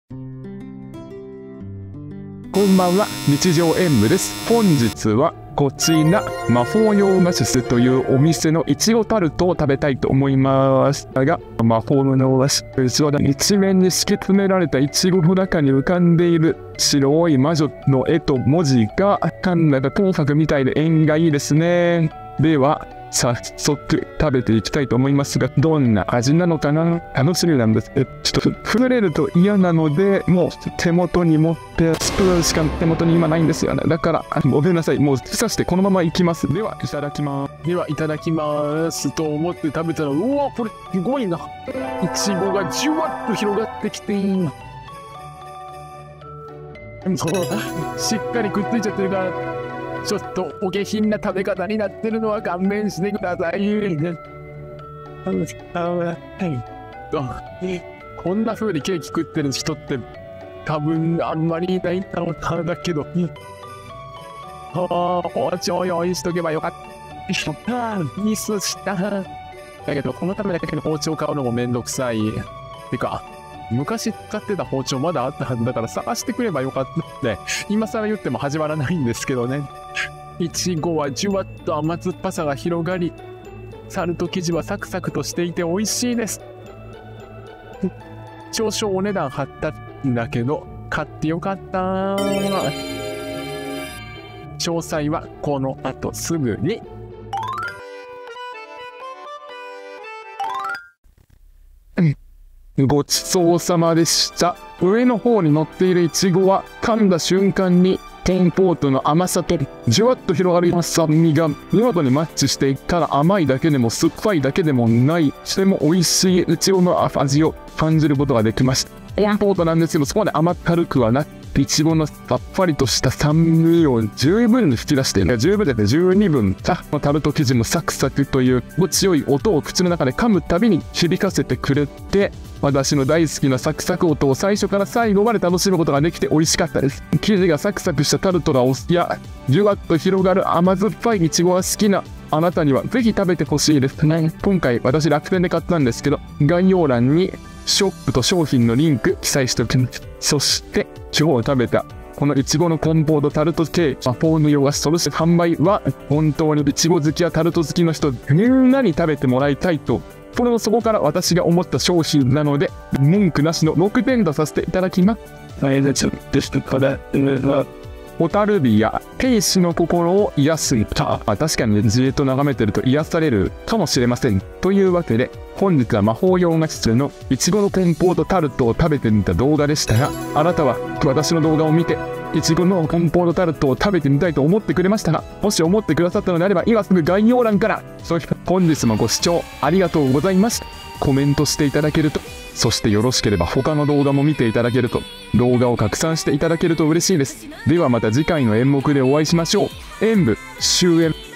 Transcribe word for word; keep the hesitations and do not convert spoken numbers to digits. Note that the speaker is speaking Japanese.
こんばんは、日常演舞です。本日はこちら、魔法洋菓子というお店のいちごタルトを食べたいと思いますが、魔法の洋菓子、一面に敷き詰められたいちごの中に浮かんでいる白い魔女の絵と文字が、なんだか紅白みたいで縁がいいですね。では、早速食べていきたいと思いますが、どんな味なのかな、楽しみなんです。えちょっと触れると嫌なので、もう手元に持ってスプーンしか手元に今ないんですよね。だからごめんなさい、もう刺してこのままいきます。ではいただきます。ではいただきますと思って食べたら、うわこれすごいな。いちごがじゅわっと広がってきていいな。そうしっかりくっついちゃってるから、ちょっとお下品な食べ方になってるのは勘弁してください。こんな風にケーキ食ってる人って多分あんまりいないんだろうな。だけど、ああ、包丁用意しとけばよかった。ミスした。だけど、このためだけの包丁買うのもめんどくさい。てか、昔使ってた包丁まだあったはずだから探してくればよかったって今更言っても始まらないんですけどね。いちごはじゅわっと甘酸っぱさが広がり、タルト生地はサクサクとしていて美味しいです。少々お値段張ったんだけど買ってよかった。詳細はこの後すぐに。ごちそうさまでした。上の方に乗っているイチゴは噛んだ瞬間にコンポートの甘さとじゅわっと広がる酸味が見事にマッチしていったら、甘いだけでも酸っぱいだけでもない、とても美味しいイチゴの味を感じることができました。コンポートなんですけど、そこまで甘ったるくはなく、いちごのさっぱりとした酸味を十分に引き出している。十分で十二分。タルト生地もサクサクという心地よい音を口の中で噛むたびに響かせてくれて、私の大好きなサクサク音を最初から最後まで楽しむことができて美味しかったです。生地がサクサクしたタルトがお好きや、じゅわっと広がる甘酸っぱいイチゴが好きなあなたにはぜひ食べてほしいですね。今回私楽天で買ったんですけど、概要欄にショップと商品のリンク記載しておきます。そして今日食べたこのいちごのコンポートタルトケーキ、魔法の洋菓子、そして販売は本当にいちご好きやタルト好きの人みんなに食べてもらいたいと、これもそこから私が思った商品なので文句なしのろくてんとさせていただきます。ホタルビや兵士の心を癒す歌。あ、確かにじーっと眺めてると癒されるかもしれません。というわけで本日は魔法洋菓子のいちごのコンポートタルトを食べてみた動画でしたが、あなたは私の動画を見ていちごのコンポートタルトを食べてみたいと思ってくれましたが、もし思ってくださったのであれば今すぐ概要欄から、そして本日もご視聴ありがとうございました。コメントしていただけると、そしてよろしければ他の動画も見ていただけると、動画を拡散していただけると嬉しいです。ではまた次回の演目でお会いしましょう。演舞終演。